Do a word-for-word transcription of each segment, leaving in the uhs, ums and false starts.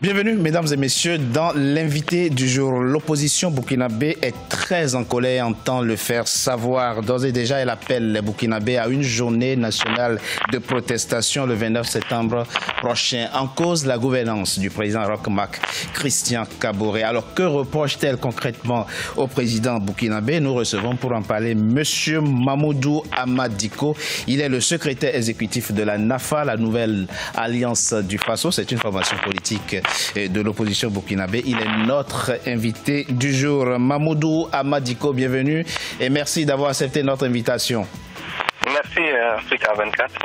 Bienvenue, mesdames et messieurs, dans l'invité du jour. L'opposition burkinabé est très en colère, entend le faire savoir. D'ores et déjà, elle appelle les Burkinabés à une journée nationale de protestation le vingt-neuf septembre prochain. En cause, la gouvernance du président Roch Marc Christian Kaboré. Alors, que reproche-t-elle concrètement au président burkinabé? Nous recevons pour en parler M. Mamoudou Ama Dicko. Il est le secrétaire exécutif de la NAFA, la nouvelle alliance du Faso. C'est une formation politique de l'opposition burkinabé. Il est notre invité du jour. Mamoudou Ama Dicko, bienvenue et merci d'avoir accepté notre invitation. Merci, Africa vingt-quatre.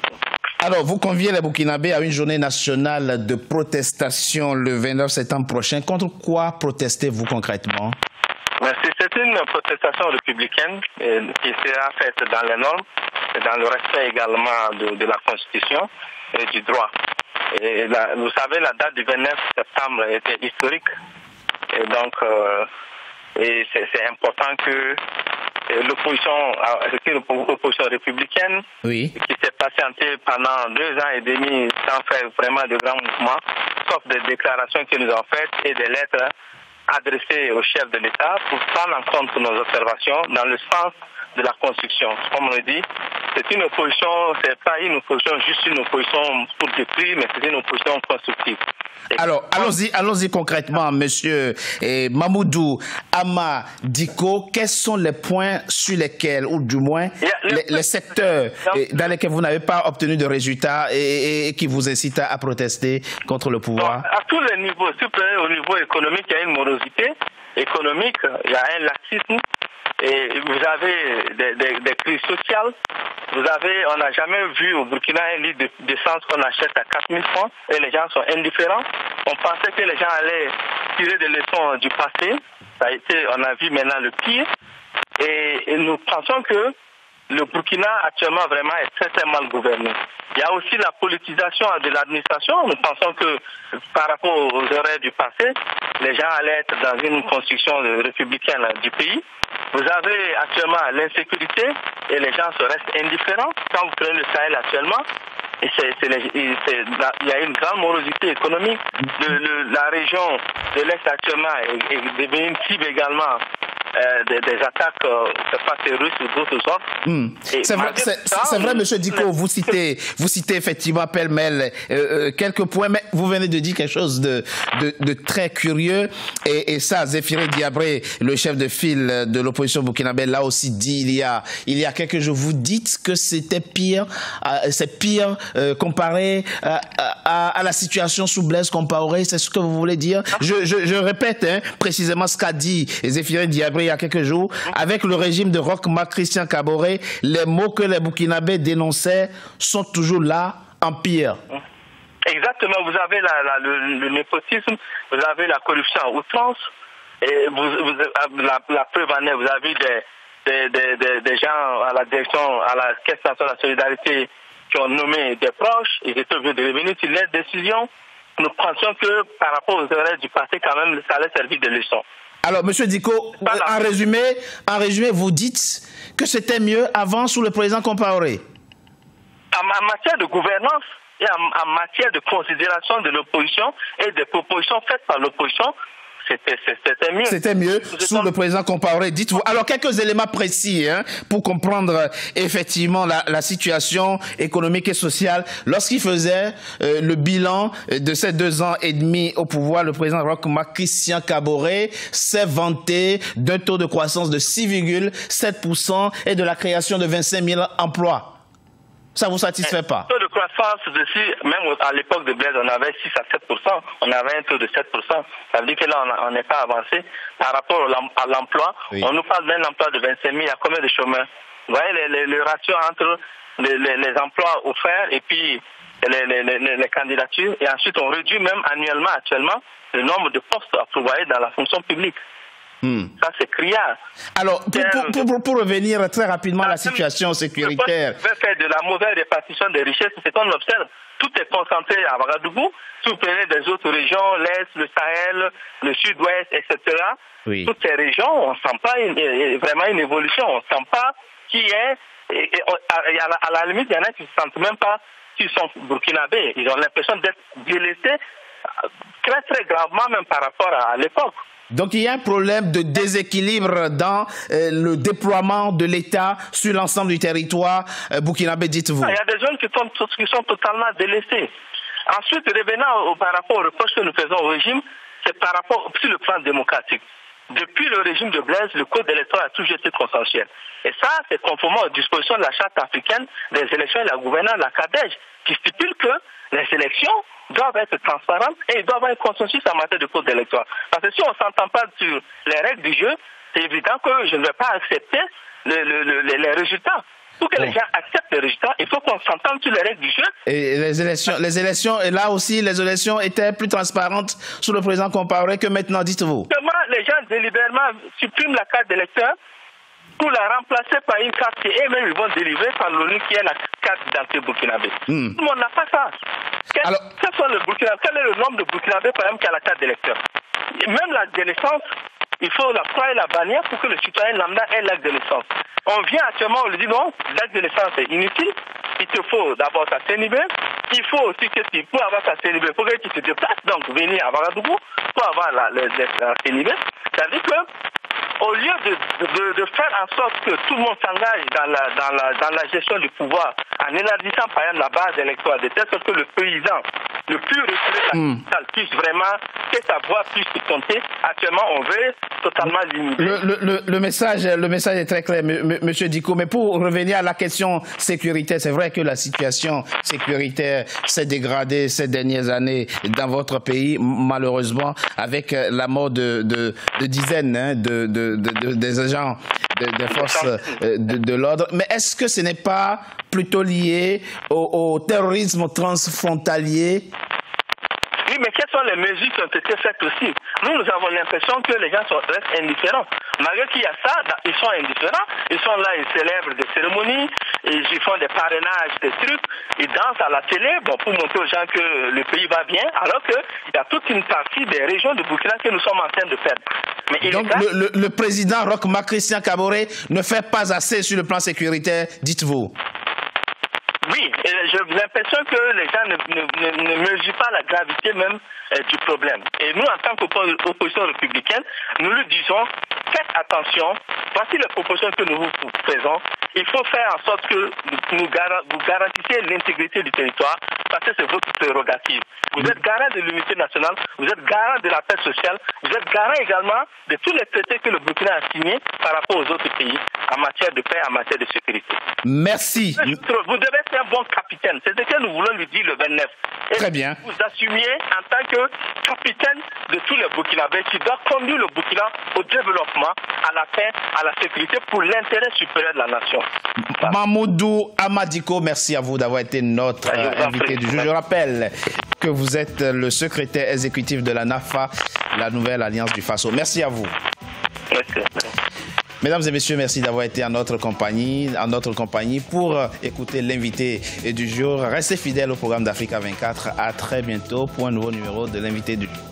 Alors, vous conviez les Burkinabés à une journée nationale de protestation le vingt-neuf septembre prochain. Contre quoi protestez-vous concrètement? Merci. C'est une protestation républicaine qui sera faite dans les normes et dans le respect également de, de la Constitution et du droit. Et la, vous savez, la date du vingt-neuf septembre était historique. Et donc, euh, et c'est important que l'opposition, c'est une opposition républicaine, oui, qui s'est patientée pendant deux ans et demi sans faire vraiment de grands mouvements, sauf des déclarations qu'ils nous ont faites et des lettres adressées au chef de l'État pour prendre en compte nos observations dans le sens de la construction. Comme on le dit, c'est une opposition, c'est pas une opposition, juste une opposition pour détruire, mais c'est une opposition constructive. Et Alors, allons-y, allons-y concrètement, monsieur eh, Mamoudou Ama Dicko. Quels sont les points sur lesquels, ou du moins, les, les, les secteurs eh, dans lesquels vous n'avez pas obtenu de résultats et, et, et qui vous incitent à protester contre le pouvoir? À tous les niveaux, surtout au niveau économique, il y a une morosité économique, il y a un laxisme. Et vous avez des, des, des crises sociales. Vous avez, on n'a jamais vu au Burkina un litre d'essence qu'on achète à quatre mille francs et les gens sont indifférents. On pensait que les gens allaient tirer des leçons du passé. Ça a été, on a vu maintenant le pire. Et, et nous pensons que le Burkina actuellement vraiment est très très mal gouverné. Il y a aussi la politisation de l'administration. Nous pensons que par rapport aux erreurs du passé, les gens allaient être dans une construction républicaine du pays. Vous avez actuellement l'insécurité et les gens se restent indifférents. Quand vous prenez le Sahel actuellement, et c'est, c'est les, c'est, il y a une grande morosité économique. Le, le, la région de l'Est actuellement est, est devenue une cible également euh, des, des attaques, euh, pas terroristes ou d'autres sortes. Mmh. C'est vrai, c'est vrai, monsieur Dicko, vous citez, vous citez effectivement pêle-mêle euh, euh, quelques points, mais vous venez de dire quelque chose de, de, de très curieux. Et, et ça, Zéphiré Diabré, le chef de file de l'opposition burkinabé, l'a aussi dit il y a, il y a quelques jours. Vous dites que c'était pire, euh, c'est pire euh, comparé à, à, à la situation sous Blaise Compaoré. C'est ce que vous voulez dire? Je, je, je répète hein, précisément ce qu'a dit Zéphiré Diabré il y a quelques jours. Avec le régime de Roch Marc Christian Kaboré, les mots que les Burkinabés dénonçaient sont toujours là, en pire. Exactement. Vous avez la, la, le, le népotisme, vous avez la corruption à outrance, et vous, vous, la, la preuve en est, vous avez des, des, des, des, des gens à la direction, à la Caisse nationale de la solidarité qui ont nommé des proches, ils étaient obligés de revenir sur leurs décisions. Nous pensions que par rapport aux erreurs du passé, quand même, ça allait servir de leçon. Alors, monsieur Dicko, en résumé, en résumé, vous dites que c'était mieux avant sous le président Compaoré. En, en matière de gouvernance et en, en matière de considération de l'opposition et des propositions faites par l'opposition, c'était mieux. C'était mieux sous le président Compaoré. Dites-vous. Alors, quelques éléments précis hein, pour comprendre effectivement la, la situation économique et sociale. Lorsqu'il faisait euh, le bilan de ces deux ans et demi au pouvoir, le président Roch Marc Christian Kaboré s'est vanté d'un taux de croissance de six virgule sept pour cent et de la création de vingt-cinq mille emplois. Ça ne vous satisfait pas? Le taux de croissance dessus, même à l'époque de Blaise, on avait six à sept pour cent. On avait un taux de sept pour cent. Ça veut dire que là, on n'est pas avancé. Par rapport à l'emploi, oui, on nous parle d'un emploi de vingt-cinq mille. Il y a combien de chômeurs? Vous voyez les, les, le ratio entre les, les, les emplois offerts et puis les, les, les, les candidatures. Et ensuite, on réduit même annuellement, actuellement, le nombre de postes à pourvoyer dans la fonction publique. Hmm. Ça, c'est criard. Alors, pour, pour, pour, pour revenir très rapidement à la situation sécuritaire. Le fait de la mauvaise répartition des richesses, c'est qu'on observe, tout est concentré à Ouagadougou. Si vous prenez des autres régions, l'Est, le Sahel, le Sud-Ouest, et cetera, oui, toutes ces régions, on ne sent pas une, vraiment une évolution. On ne sent pas qui est. Et, et, à, la, à la limite, il y en a qui ne se sentent même pas qu'ils sont burkinabés. Ils ont l'impression d'être délaissés très très gravement même par rapport à, à l'époque. Donc il y a un problème de déséquilibre dans euh, le déploiement de l'État sur l'ensemble du territoire euh, burkinabé, dites-vous. Il y a des zones qui sont, qui sont totalement délaissées. Ensuite, revenant au, par rapport aux reproches que nous faisons au régime, c'est par rapport sur le plan démocratique. Depuis le régime de Blaise, le code électoral a toujours été consensuel. Et ça, c'est conformément aux dispositions de la Charte africaine des élections et la gouvernance de la CADEJ, qui stipule que les élections doivent être transparentes et il doit y avoir un consensus en matière de code électoral. Parce que si on ne s'entend pas sur les règles du jeu, c'est évident que je ne vais pas accepter le, le, le, les résultats. Pour que bon. les gens acceptent les résultats, il faut qu'on s'entende sur les règles du jeu. Et les élections, les élections, et là aussi, les élections étaient plus transparentes sous le président Compaoré que maintenant, dites-vous. Comment les gens délibérément suppriment la carte d'électeur pour la remplacer par une carte qui eux-mêmes ils vont délivrer par l'ONU qui est la carte d'identité burkinabé. Hmm. Tout le monde n'a pas ça. Quel, Alors, quel, soit le Burkina, quel est le nombre de burkinabés par exemple qui a la carte d'électeur? Même la naissance, il faut la croix et la bannière pour que le citoyen lambda ait l'acte de naissance. On vient actuellement, on lui dit non, l'acte de naissance est inutile. Il te faut d'abord ta C N I B. Il faut aussi que tu, pour avoir ta C N I B, il faut que tu te déplaces, donc venir à Ouagadougou pour avoir la, la, la, la C N I B. C'est-à-dire que au lieu de, de, de faire en sorte que tout le monde s'engage dans la, dans, la, dans la gestion du pouvoir, en élargissant par exemple la base électorale, de telle sorte que le paysan le plus reculé de la mm. capitale puisse vraiment, que sa voix puisse compter, actuellement on veut totalement limiter. Le, le, le, le, message, le message est très clair, M. Monsieur Dicko, mais pour revenir à la question sécuritaire, c'est vrai que la situation sécuritaire s'est dégradée ces dernières années dans votre pays, malheureusement, avec la mort de, de, de dizaines hein, de, de, de, de, des agents des de forces de, de l'ordre. Mais est-ce que ce n'est pas plutôt lié au, au terrorisme transfrontalier? Oui, mais quelles sont les mesures qui ont été faites aussi? Nous, nous avons l'impression que les gens sont, restent indifférents. Malgré qu'il y a ça, ils sont indifférents. Ils sont là, ils célèbrent des cérémonies, ils font des parrainages, des trucs, ils dansent à la télé bon, pour montrer aux gens que le pays va bien, alors qu'il y a toute une partie des régions de Burkina que nous sommes en train de perdre. Mais il Donc le, le, le président Roch Marc Christian Kaboré ne fait pas assez sur le plan sécuritaire, dites-vous? Oui, j'ai l'impression que les gens ne, ne, ne mesurent pas la gravité même euh, du problème. Et nous, en tant qu'opposition républicaine, nous lui disons, faites attention, voici les propositions que nous vous faisons. Il faut faire en sorte que nous gar- vous garantissiez l'intégrité du territoire, parce que c'est votre prérogative. Vous êtes garant de l'unité nationale, vous êtes garant de la paix sociale, vous êtes garant également de tous les traités que le Burkina a signés par rapport aux autres pays en matière de paix, en matière de sécurité. Merci. Vous devez être un bon capitaine. C'est ce que nous voulons lui dire le vingt-neuf. Et Très bien. Vous assumiez en tant que capitaine de tous les Burkinabés qui doit conduire le Burkina au développement, à la paix, à la sécurité pour l'intérêt supérieur de la nation. Voilà. Mamoudou Amadiko, merci à vous d'avoir été notre euh, invité du jour. Je rappelle que vous êtes le secrétaire exécutif de la NAFA, la nouvelle alliance du Faso. Merci à vous. Merci. Mesdames et messieurs, merci d'avoir été en notre compagnie, en notre compagnie pour écouter l'invité du jour. Restez fidèles au programme d'Africa vingt-quatre. À très bientôt pour un nouveau numéro de l'invité du jour.